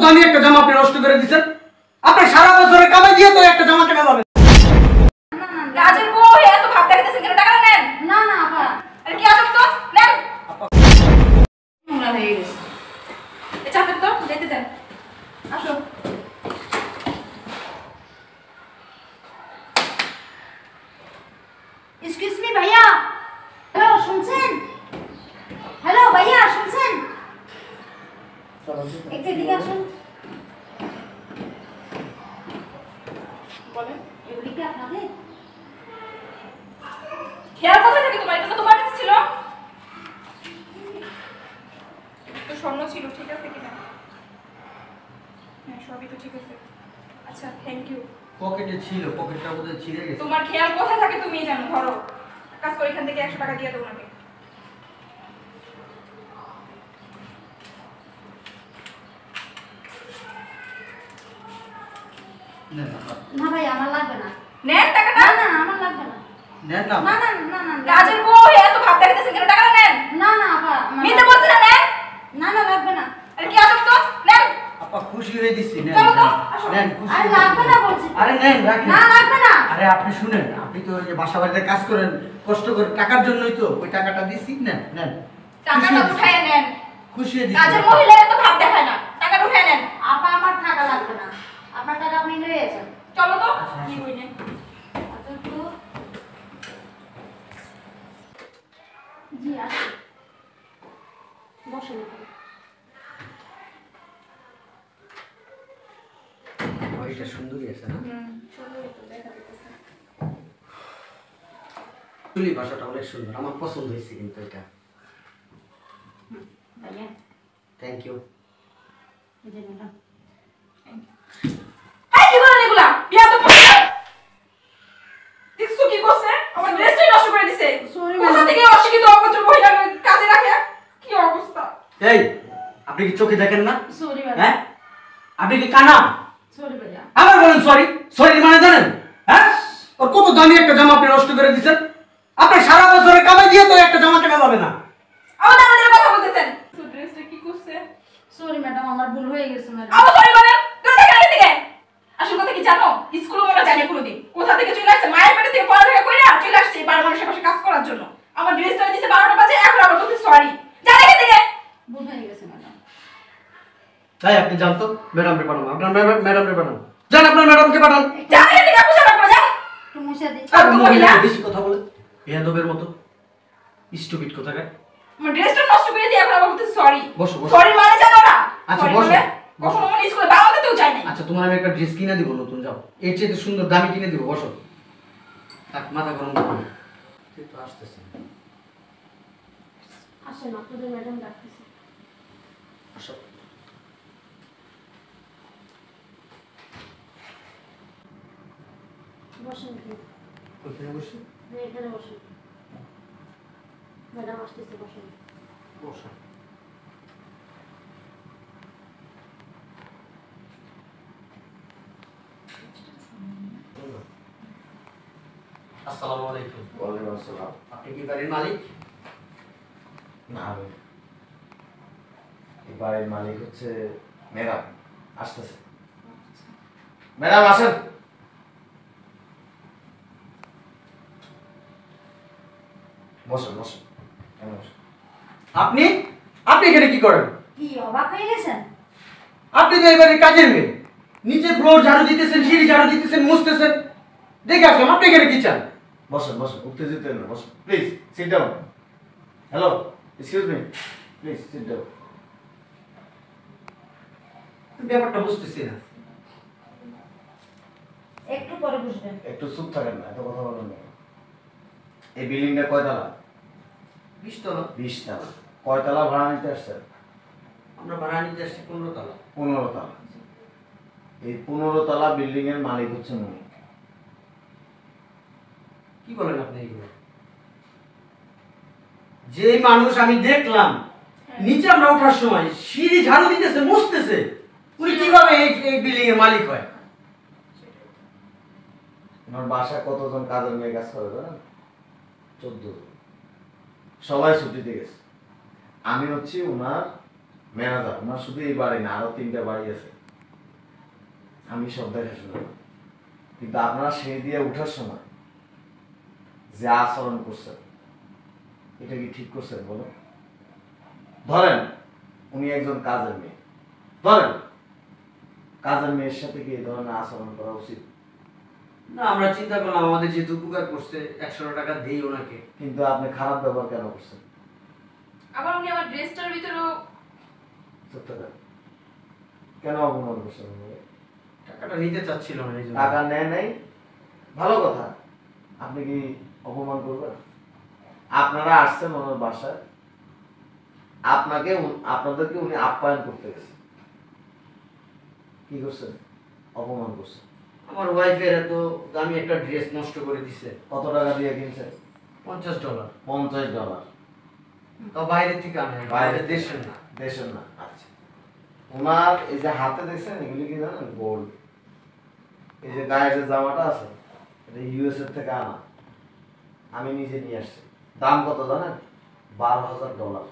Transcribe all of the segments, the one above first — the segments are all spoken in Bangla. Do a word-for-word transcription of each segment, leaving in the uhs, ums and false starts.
দামি একটা জামা আপনি নষ্ট করে দিচ্ছেন? আপনি সারা বছরের কামাই দিয়ে তো একটা জামা কেনা যাবে। কাজের বউ এত ভাব দেখাতেছেন কেন? টাকা নেন। না না আপা, আরে কি আসব তো নেন। নোংরা হয়ে গেছে। এ চাপেন তো, যেতে দেন। আসো। এক্সকিউজ মি ভাইয়া। হ্যালো শুনছেন? হ্যালো ভাইয়া শুনছেন? একটু এদিকে আসুন। বলেন। এগুলি কি আপনাদের? খেয়াল কোথায় থাকে তোমার? এটা তো তোমার কাছে ছিল। তো স্বর্ণ ছিল, ঠিক আছে কিনা? হ্যাঁ সবই তো ঠিক আছে। আচ্ছা থ্যাংক ইউ। পকেটে ছিল, পকেটটা বোধহয় ছিঁড়ে গেছে। তোমার খেয়াল কোথায় থাকে তুমি জানো। ধরো কাজ করে এখান থেকে একশো টাকা দিয়ে দেবো নাকি? নেন না ভাই আমার লাগবে না। নেন টাকাটা। না না আমার লাগবে না। নেন না। না না না না কাজের বউ এত ভাব দেখাতেছেন কেন? টাকা নেন। না না আপা, আমার নিতে বলছি না নেন। না না লাগবে না। আরে কি আসব তো নেন। আপা খুশি হয়ে দিচ্ছি, নেন চলো তো, আসো। নেন খুশি আরে হয়ে লাগবে দিচ্ছি। না বলছি। আরে নেন রাখেন। না লাগবে না। আরে আপনি শুনেন, আপনি তো ওই যে বাসা বাড়িতে কাজ করেন কষ্ট করে, টাকার জন্যই তো ওই টাকাটা দিচ্ছি। নেন নেন টাকাটা উঠায় নেন। খুশি হয়ে কাজের দিচ্ছি। মহিলা এত ভাব দেখায় না। টাকাটা উঠায় নেন। আপা আমার টাকা লাগবে না। আপনার টাকা আপনি নিয়ে যান। চলো তো। আচ্ছা, কি কই নেন। আচ্ছা একটু জি আসুন। বসুন এখানে। ওইটা সুন্দরই আছে না? হুম চলো একটু দেখা দিতেছে। তুলি ভাষাটা অনেক সুন্দর, আমার পছন্দ হয়েছে কিন্তু এটা। ভাইয়া থ্যাংক ইউ। এই যে ম্যাডাম। এই কি করেন এগুলা? বিয়া তো করছে। দেখছো কি করছে? আমার ড্রেসটাই নষ্ট করে দিছে। Sorry, কোথা madam. থেকে অশিক্ষিত অভদ্র মহিলা কাজে রাখে? কি অবস্থা? এই আপনি কি চোখে দেখেন না? সরি ভাইয়া। হ্যাঁ আপনি কি কানা? সরি ভাইয়া। আবার বলেন সরি। সরি মানে জানেন? হ্যাঁ ওর কত দামি একটা জামা আপনি নষ্ট করে দিচ্ছেন? আপনি সারা বছরের কামাই দিয়ে তো একটা জামা কেনা যাবে না। আমাদের আমাদের কথা বলতেছেন। তো ড্রেসটা কি করছে? সরি ম্যাডাম, আমার ভুল হয়ে গেছে ম্যাডাম। আবার সরি বলেন। তুই দেখা থেকে। আসল কথা কি জানো? স্কুলে ওরা জানে কোনোদিন। কোথা থেকে চলে আসছে? মায়ের পেটে থেকে পড়ালেখা কইরা চলে আসছে বারো মানুষের পাশে কাজ করার জন্য। আমার ড্রেসটা দিছে বারোটা বাজে, এখন আবার বলতে সরি। যা দেখে থেকে। ভুল হয়ে গেছে ম্যাডাম। তাই আপনি জানতো ম্যাডামকে পাঠান, আপনার ম্যাডামকে পাঠান, যান আপনার ম্যাডামকে পাঠান। যা দেখে থেকে বুঝা রাখো যা। একটু মুছে দিই। আর তো মহিলা। বেশি কথা বলে বেয়াদবের মতো স্টুপিড কোথাকার। আমার ড্রেসটা নষ্ট করে দিয়ে এখন আবার বলতে সরি। বসো, বসো। সরি মানে জানো না? আচ্ছা, Sorry বসো, বলে? বসো। কখনো আমার স্কুলে বাংলাতেও যায় নাই। আচ্ছা তোমার আমি একটা ড্রেস কিনে দিব নতুন, যাও এর চেয়ে সুন্দর দামি কিনে দিব, বসো। থাক মাথা গরম করো না। তুই তো আসতেছিস। আসেন, আপনাদের ম্যাডাম ডাকতেছে। আসো। বসেন কি? ওখানে বসে হ্যাঁ এখানে বসেন। ম্যাডাম আসতেছে, বসেন। বসো। আসসালামু আলাইকুম। ওয়ালাইকুম আসসালাম। আপনি কি বাড়ির মালিক? না আমি এই বাড়ির মালিক হচ্ছে ম্যাডাম, আসতেছে। ম্যাডাম আসেন। বসেন বসেন, কেন বসেন? আপনি আপনি এখানে কি করেন? কি অবাক হয়ে গেছেন? আপনি তো এবারে কাজের মেয়ে, নিচে ফ্লোর ঝাড়ু দিতেছেন, সিঁড়ি ঝাড়ু দিতেছেন, মুছতেছেন, দেখে আসলাম। আপনি এখানে কি চান? বসেন বসেন, উত্তেজিত হন না, বসেন please, sit down. Hello, excuse me, please sit down. ব্যাপারটা বুঝতেছি না। একটু পরে বসবেন। একটু চুপ থাকেন না, এত কথা বলেন না। এই বিল্ডিংটা কয়তলা? বিশতলা। বিশ তলা। কয়তলা ভাড়া নিতে আসছেন? আমরা ভাড়া নিতে আসছি পনেরো তলা। পনেরো তলা। এই পনেরো তলা বিল্ডিং এর মালিক হচ্ছে উনি। কি বলেন আপনি এগুলো? যে মানুষ আমি দেখলাম নিচে আমরা ওঠার সময় সিঁড়ি ঝাড়ু দিতেছে, মুছতেছে, উনি কিভাবে এই এই বিল্ডিং এর মালিক হয়? ওনার বাসায় কতজন কাজের মেয়ে কাজ করে জানেন? চোদ্দ জন। সবাই ছুটিতে গেছে। আমি হচ্ছি ওনার ম্যানেজার। ওনার শুধু এই বাড়ি না, আরো তিনটা বাড়ি আছে। আমি সব দেখে শুনে, কিন্তু আপনারা সেই দিয়ে উঠার সময় যে আচরণ করছেন এটা কি ঠিক করছেন বলো? ধরেন উনি একজন কাজের মেয়ে, ধরেন কাজের মেয়ের সাথে কি এই ধরনের আচরণ করা উচিত? না, আমরা চিন্তা করলাম আমাদের যেহেতু উপকার করছে একশো টাকা দেই ওনাকে। কিন্তু আপনি খারাপ ব্যবহার কেন করছেন? আবার উনি আমার ড্রেসটার ভিতরেও সত্য কথা। কেন অপমান করছেন উনাকে? টাকাটা নিতে চাচ্ছিল না এই জন্য। টাকা নেয় নাই, ভালো কথা। আপনি কি অপমান করবেন? আপনারা আসছেন ওনার বাসায়, আপনাকে উন- আপনাদেরকে উনি আপ্যায়ন করতে গেছে, কি করছেন? অপমান করছেন। আমার ওয়াইফের এত দামি একটা ড্রেস নষ্ট করে দিছে। কত টাকা দিয়ে কিনছেন? পঞ্চাশ ডলার। পঞ্চাশ ডলার। তাও বাইরে থেকে আনে, বাইরে দেশের না। দেশের না। আচ্ছা, ওনার এই যে হাতে দেখছেন এগুলি কি জানেন? গোল্ড। এই যে গায়ের যে জামাটা আছে এটা ইউএস এর থেকে আনা, আমি নিজে নিয়ে আসছি। দাম কত জানেন? বারো হাজার ডলার।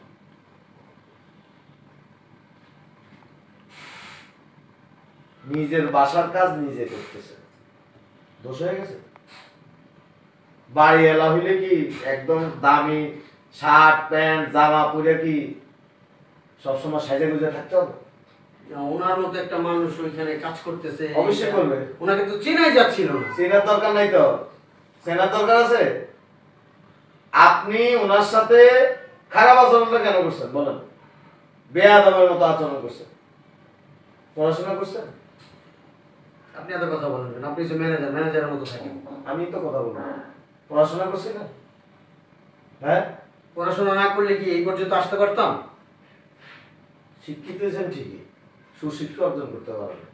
নিজের বাসার কাজ নিজে করতেছে, দোষ হয়ে গেছে? বাড়ি এলা হইলে কি একদম দামি শার্ট প্যান্ট জামা পরে কি সবসময় সাজে গুজে থাকতে হবে? না, ওনার মতো একটা মানুষ ওইখানে কাজ করতেছে, অবশ্যই করবে। ওনাকে তো চেনাই যাচ্ছিল না। চেনার দরকার নাই তো, চেনার দরকার আছে? আপনি ওনার সাথে খারাপ আচরণটা কেন করছেন বলেন? বেয়াদবের মতো আচরণ করছেন। পড়াশোনা করছেন? আপনি এত কথা বলবেন, আপনি যে ম্যানেজার, ম্যানেজারের মতো থাকেন। আমি তো কথা বলবো। পড়াশোনা করছি না? হ্যাঁ, পড়াশোনা না করলে কি এই পর্যন্ত আসতে পারতাম? শিক্ষিত হয়েছেন ঠিকই, সুশিক্ষা অর্জন করতে পারবেন।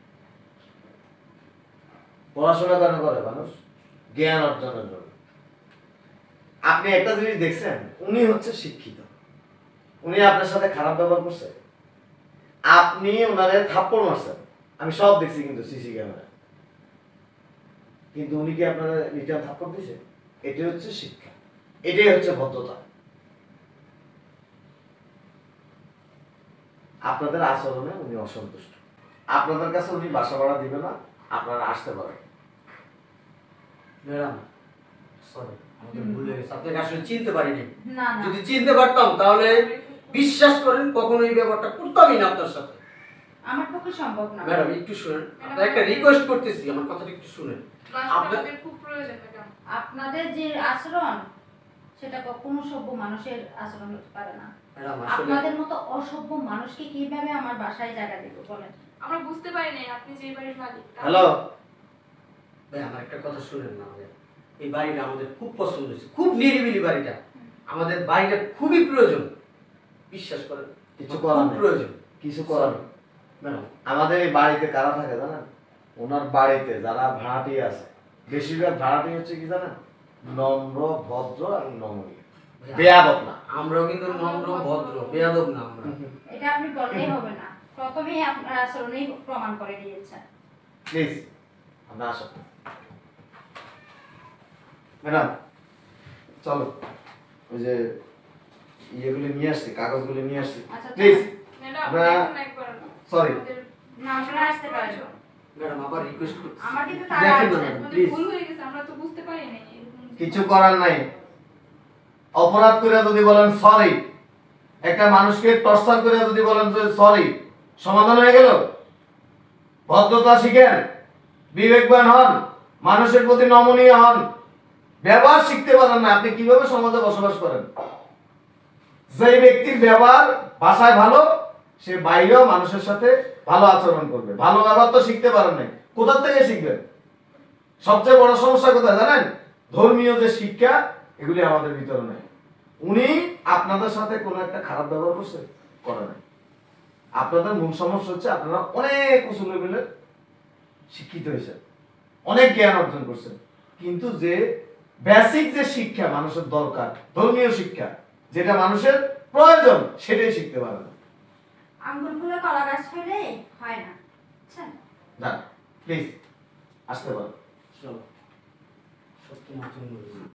পড়াশোনা কেন করে মানুষ? জ্ঞান অর্জনের জন্য। আপনি একটা জিনিস দেখছেন, উনি হচ্ছে শিক্ষিত, উনি আপনার সাথে খারাপ ব্যবহার করছে, আপনি ওনারে থাপ্পড় মারছেন, আমি সব দেখছি কিন্তু সিসি ক্যামেরা, কিন্তু উনি কি আপনার রিটার্ন থাপ্পড় দিছে? এটাই হচ্ছে শিক্ষা, এটাই হচ্ছে ভদ্রতা। আপনাদের আচরণে উনি অসন্তুষ্ট, আপনাদের কাছে উনি বাসা ভাড়া দিবে না, আপনারা আসতে পারেন। ম্যাডাম সরি, আমাকে ভুল হয়ে গেছে, আপনাকে আসলে চিনতে পারিনি। না না যদি চিনতে পারতাম তাহলে বিশ্বাস করেন কখনো এই ব্যাপারটা করতামই না আপনার সাথে। আমার পক্ষে সম্ভব না। ম্যাডাম একটু শুনেন, আপনার একটা রিকোয়েস্ট করতেছি, আমার কথাটা একটু শুনেন। বাসাটা আপনার আমাদের খুব প্রয়োজন ম্যাডাম। আপনাদের যে আচরণ সেটা কখনো সভ্য মানুষের আচরণ হতে পারে না। ম্যাডাম আসলে আপনাদের মতো অসভ্য মানুষকে কিভাবে আমার বাসায় জায়গা দেব বলেন? আমরা বুঝতে পারি নাই আপনি যে এই বাড়ির মালিক। হ্যালো, ভাই আমার একটা কথা শুনেন না, আমাদের এই বাড়িটা আমাদের খুব পছন্দ হয়েছে, খুব নিরিবিলি বাড়িটা, আমাদের বাড়িটা খুবই প্রয়োজন, বিশ্বাস করেন কিছু খুব করার নেই। প্রয়োজন। কিছু করার নেই। ম্যাডাম আমাদের এই বাড়িতে কারা থাকে জানেন? ওনার বাড়িতে যারা ভাড়াটি আছে, বেশিরভাগ ভাড়াটি হচ্ছে কি জানেন? নম্র, ভদ্র আর নমনীয়, বেয়াদব না। আমরাও কিন্তু নম্র ভদ্র, বেয়াদব না আমরা। এটা আপনি বললেই হবে না, প্রথমেই আপনার আচরণেই প্রমাণ করে দিয়েছেন। প্লিজ আমরা আসো। ম্যাডাম চলো, ওই যে ইয়েগুলি নিয়ে আসছি, কাগজগুলি নিয়ে আসছি, আচ্ছা, প্লিজ। ম্যাডাম আমরা- দেখুন একবার। সরি। আমাদের না আপনারা আসতে পারেন। ম্যাডাম আবার রিকোয়েস্ট করছি, আমার কিন্তু তারা দেখেন না আছে। ম্যাডাম আমাদের প্লিজ। ভুল হয়ে গেছে, আমরা তো বুঝতে পারি নাই এরকম যে- কিছু করার নাই। অপরাধ করে যদি বলেন সরি, একটা মানুষকে টর্চার করে যদি বলেন যে সরি, সমাধান হয়ে গেল? ভদ্রতা শিখেন, বিবেকবান হন, মানুষের প্রতি নমনীয় হন। ব্যবহার শিখতে পারেন না, আপনি কিভাবে সমাজে বসবাস করেন? যে ব্যক্তির ব্যবহার বাসায় ভালো, সে বাইরেও মানুষের সাথে ভালো আচরণ করবে। ভালো ব্যবহার তো শিখতে পারেন নাই, কোথা থেকে শিখবেন? সবচেয়ে বড় সমস্যা কোথায় জানেন? ধর্মীয় যে শিক্ষা, এগুলি আমাদের ভিতরে নেই। উনি আপনাদের সাথে কোনো একটা খারাপ ব্যবহার করছে? করে নাই। আপনাদের মূল সমস্যা হচ্ছে আপনারা অনেক উঁচু লেভেলের শিক্ষিত হয়েছেন, অনেক জ্ঞান অর্জন করছেন, কিন্তু যে বেসিক যে শিক্ষা মানুষের দরকার, ধর্মীয় শিক্ষা যেটা মানুষের প্রয়োজন, সেটাই শিখতে পারেন না। আঙ্গুল ফুলে কলা গাছ হইলে হয় না, বুঝছেন? না, প্লিজ আসতে পারেন। চলো, সত্যি মাধ্যম